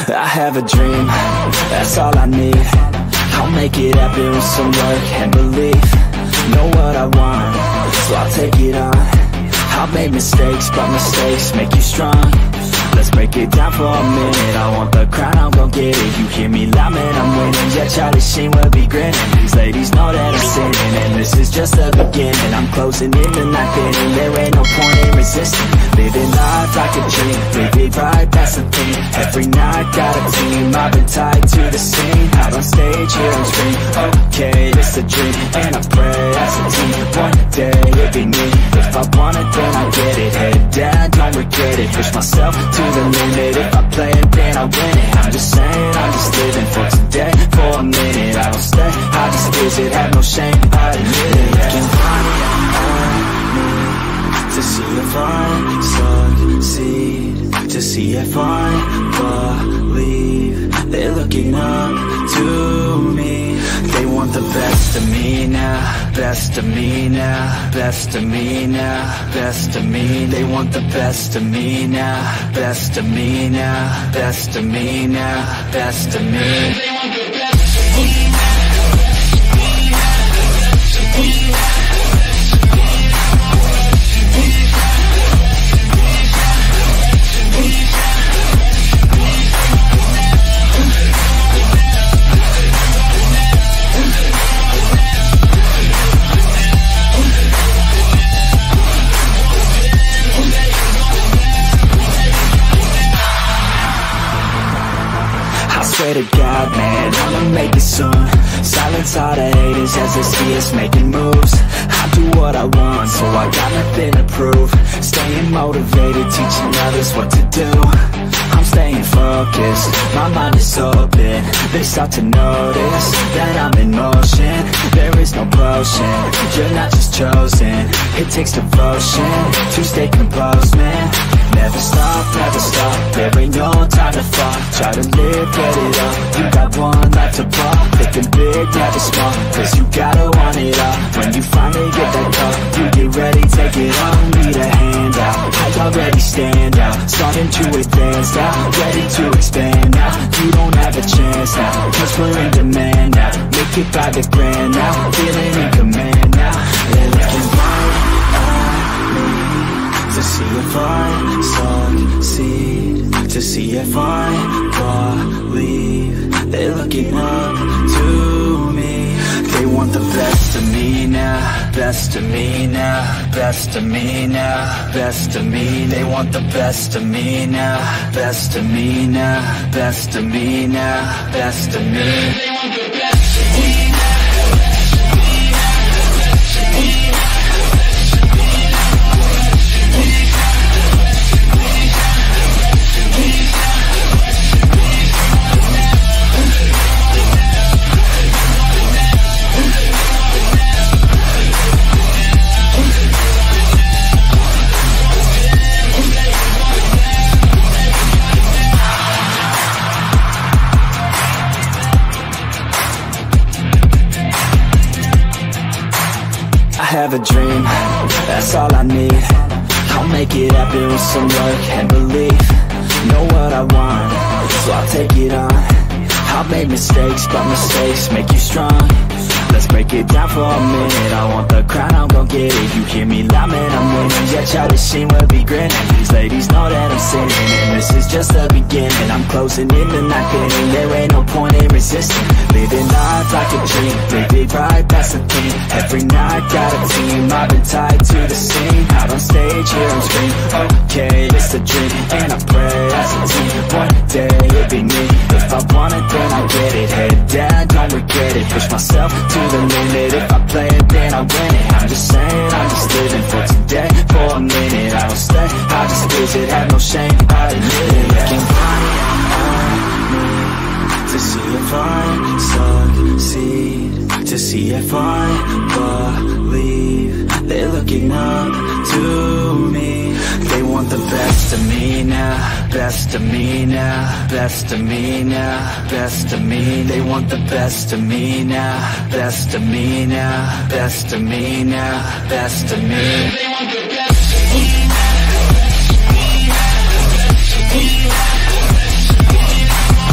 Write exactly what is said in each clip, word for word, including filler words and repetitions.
I have a dream, that's all I need. I'll make it happen with some work and belief. Know what I want, so I'll take it on. I've made mistakes, but mistakes make you strong. Let's break it down for a minute. I want the crown, I'm gon' get it. You hear me loud, man, I'm winning. Yeah, Charlie Sheen will be grinning. These ladies know that I'm sinning, and this is just the beginning. I'm closing in the night inning. There ain't no point in resisting. Living life like a dream, live it right, that's the thing. Every night got a team, I've been tied to the scene. Out on stage, here and scream, okay, it's a dream. And I pray as a team, one day it'll be me. If I want it, then I get it. Head down, don't regret it. Push myself to the limit. If I play it, then I win it. I'm just saying, I'm just living for today, for a minute. I don't stay, I just visit, have no shame, I admit it. Looking right at me to see if I succeed, to see if I believe. They're looking up to me. They want the best of me now, best of me now, best of me now, best of me. They want the best of me now, best of me now, best of me now, best of me. They want the best of me now. Swear to God, man, I'ma make it soon. Silence all the haters as they see us making moves. I do what I want, so I got nothing to prove. Staying motivated, teaching others what to do. I'm staying focused, my mind is open. They start to notice that I'm in motion. There is no potion, you're not just chosen. It takes devotion to stay composed, man. Never stop, never stop, there ain't no time to fall. Try to live, get it up, you got one life to ball. Thinking big, never small, cause you gotta want it all. When you finally get that call, you get ready, take it on. Need a hand out, I already stand out. Starting to advance now, ready to expand now. You don't have a chance now, cause we're in demand now. Make it by the grand now, feeling in command now. They're looking right at me to see if I succeed, to see if I believe. They're looking up to me. They want the best of me now, best of me now, best of me now, best of me. They want the best of me now, best of me now, best of me now, best of me. They want the best of me now. I have a dream, that's all I need. I'll make it happen with some work and belief. Know what I want, so I'll take it on. I've made mistakes, but mistakes make you strong. Let's break it down for a minute. I want the crown, I'm gon' get it. You hear me loud, man, I'm winning. Yeah, Charlie Sheen will be grinning. These ladies know that I'm sinning, and this is just the beginning. I'm closing in the night inning. There ain't no point in resisting. Living life like a dream, live it right, that's the thing. Every night got a team, I've been tied to the scene. Out on stage, here and scream, okay, it's a dream. And I pray as a team, one day it'll be me. If I want it, then I get it. Head down, don't regret it. Push myself to the limit. If I play it, then I win it. I'm just saying, I'm just living for today, for a minute. I don't stay, I just visit, have no shame, I admit it. Looking right at me to see if I succeed, to see if I believe. They're looking up to me. They want the best of me now, best of me now, best of me now, best of me. They want the best of me now, best of me now, best of me now, best of me. They want the best of me now.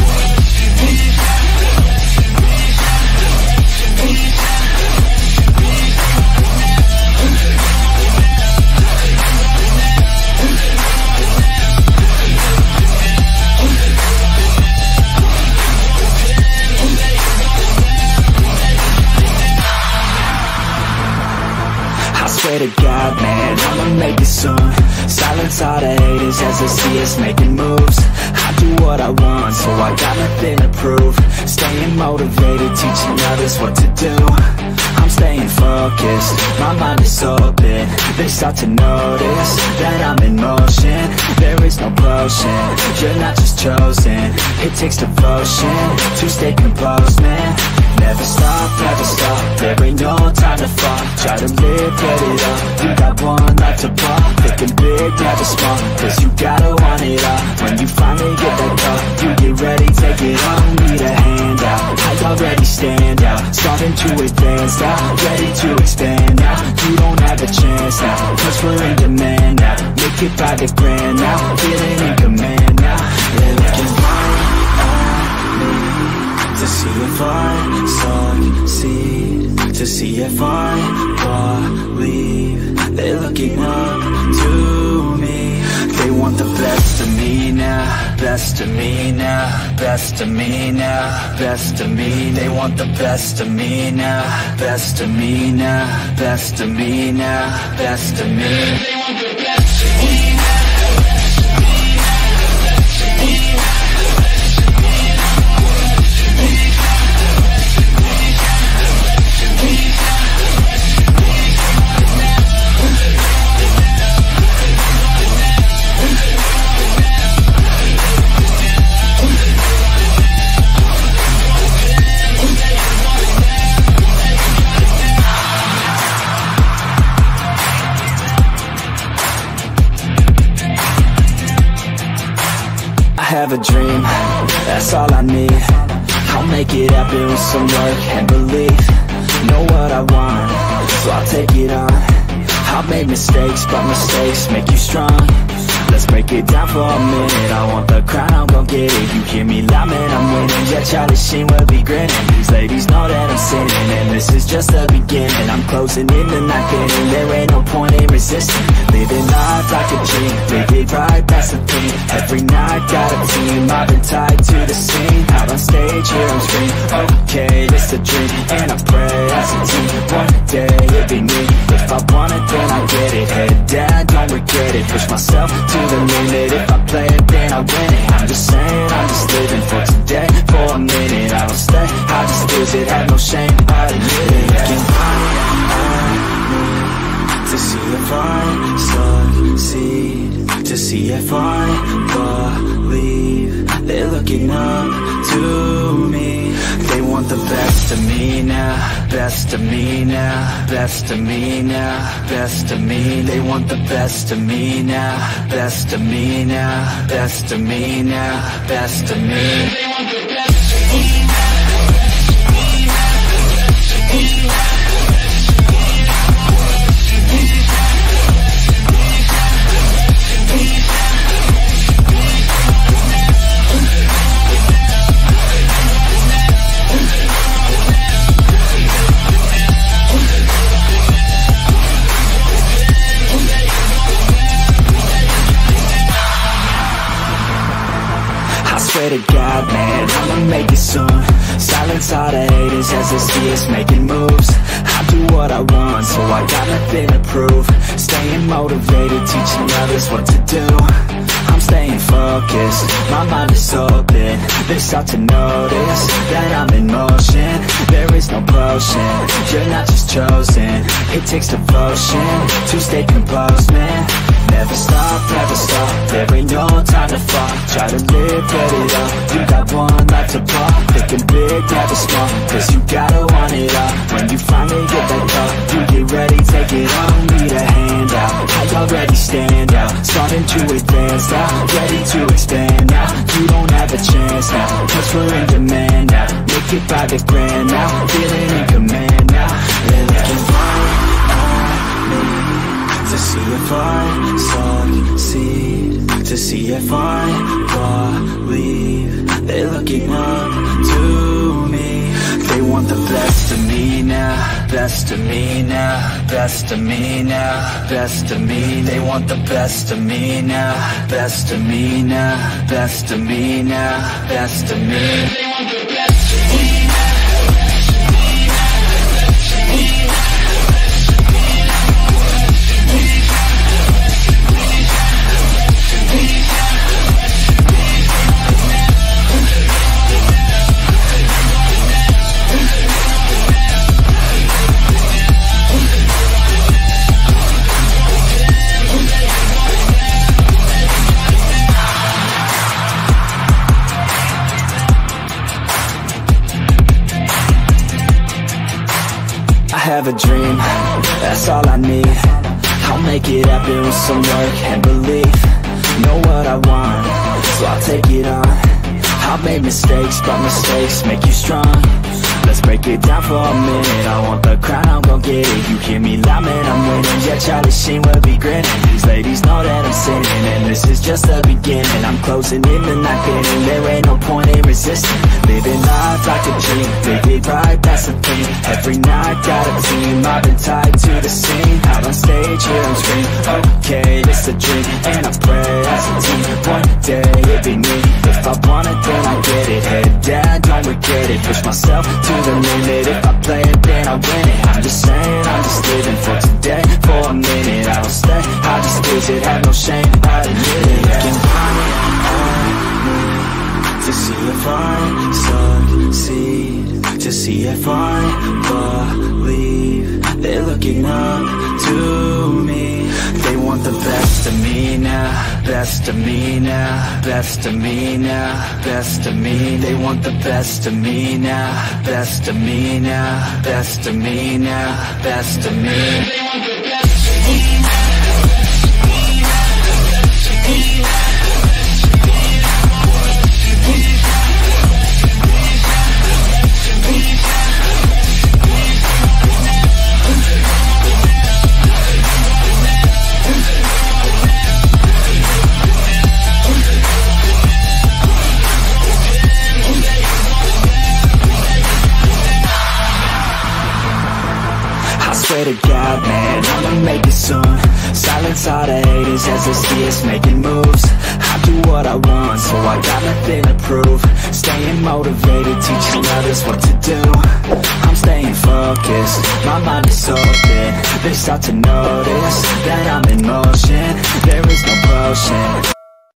haters as they see us making moves. I do what I want, so I got nothing to prove. Staying motivated, teaching others what to do. I'm staying focused, my mind is open. They start to notice that I'm in motion. There is no potion, you're not just chosen. It takes devotion to stay composed, man. Never stop, never stop, there ain't no time to fall. Try to live, get it up, you got one life to pop. Thinking big, never small, cause you gotta want it all. When you finally get that call, you get ready, take it on. Need a hand out, I already stand out. Starting to advance now, ready to expand now. You don't have a chance now, cause we're in demand now. Make it by the grand now, feeling in command now. They're looking right at me to see if I succeed, to see if I believe. They're looking up to me. They want the best of me now, best of me now, best of me now, best of me. They want the best of me now, best of me now, best of me now, best of me. They want the best of me now, best of me now, best of me now, best of me I have a dream, that's all I need. I'll make it happen with some work and belief. Know what I want, so I'll take it on. I've made mistakes, but mistakes make you strong. Let's break it down for a minute. I want the crown, I'm gon' get it. You hear me loud, man, I'm winning. Yeah, Charlie Sheen will be grinning. These ladies know that I'm sinning, and this is just the beginning. I'm closing in the night inning. There ain't no point in resisting. Living life like a dream, live it right, that's the thing. Every night, got a team, I've been tied to the scene. Out on stage, here on screen. Okay, it's a dream, and I pray as a team. One day, it'll be me. If I want it, then I get it. Head down, don't regret it. Push myself to the limit. If I play it, then I win it. I'm just saying, I'm just living for today. For a minute, I don't stay, I just lose it. Have no shame, I admit it. Looking right at me to see if I succeed, to see if I believe. They're looking up to me. They want the best of me now, best of me now, best of me now, best of me. They want the best of me now, best of me now, best of me now, best of me. They want the best of me now, best of me now, best of me now. Swear to God, man, I'ma make it soon. Silence all the haters as they see us making moves. I do what I want, so I got nothing to prove. Staying motivated, teaching others what to do. I'm staying focused, my mind is open. They start to notice that I'm in motion. There is no potion, you're not just chosen. It takes devotion to stay composed, man. Never stop, never stop, there ain't no time to fall. Try to live, get it up, you got one life to pop. Thinking big, never small, cause you gotta want it all. When you finally get that call, you get ready, take it on. Need a hand out, I already stand out. Starting to advance now, ready to expand now. You don't have a chance now, cause we're in demand now. Make it by the grand now, feeling in command now. They're looking right at me to see if I succeed, to see if I believe. They're looking up to me. They want the best of me now, best of me now, best of me now, best of me. They want the best of me now, best of me now, best of me now, best of me. They want the best of me now. have a dream, that's all I need. I'll make it happen with some work and belief. Know what I want, so I'll take it on. I've made mistakes, but mistakes make you strong. Let's break it down for a minute. I want the crown, I'm gon' get it. You hear me loud, man, I'm winning. Yeah, Charlie Sheen will be grinning. These ladies know that I'm sinning, and this is just the beginning. I'm closing in the night getting. There ain't no point in resisting. Living life like a dream, live it right, that's the thing. Every night, got a team, I've been tied to the scene. Out on stage, here I'm screaming, okay, it's a dream. And I pray as a team, one day it'll be me. If I want it, then I get it. Head down, don't regret it. Push myself to the limit. If I play it, then I win it. I'm just saying, I'm just living for today. For a minute, I don't stay, I just visit. Have no shame, I admit it. Looking behind to see if I succeed, to see if I believe. They're looking up to me. They want the best of me now, best of me now, best of me now, best of me. They want the best of me now, best of me now, best of me now, best of me. They want the best of me now. Swear to God, man, I'ma make it soon. Silence all the haters as they see us making moves. I do what I want, so I got nothing to prove. Staying motivated, teaching others what to do. I'm staying focused, my mind is open. They start to notice that I'm in motion. There is no potion